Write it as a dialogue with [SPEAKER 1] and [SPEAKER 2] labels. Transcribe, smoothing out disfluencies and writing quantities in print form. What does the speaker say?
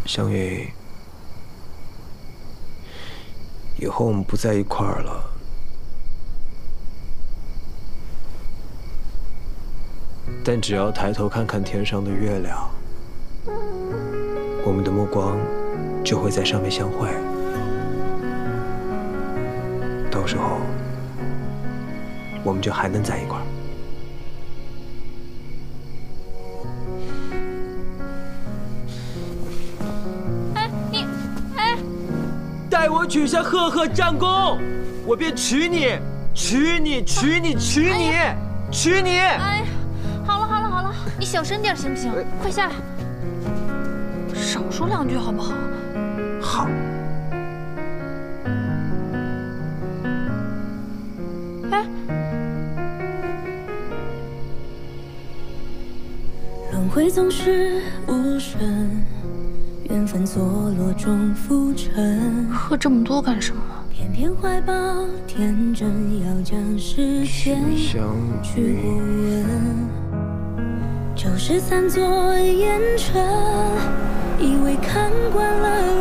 [SPEAKER 1] 香云，以后我们不在一块儿了。但只要抬头看看天上的月亮，我们的目光就会在上面相会。到时候，我们就还能在一块儿。待我取下赫赫战功，我便娶你，娶你，娶你，娶你，娶你！
[SPEAKER 2] 哎呀，好了，你小声点行不行？快下来，少说两句好不好？
[SPEAKER 1] 好。
[SPEAKER 2] 哎，
[SPEAKER 3] 轮回总是无声。缘分错落中浮沉，
[SPEAKER 2] 喝这么多干什么？
[SPEAKER 3] 偏偏怀抱天真，要将时间去过问。旧事散作烟尘，以为看惯了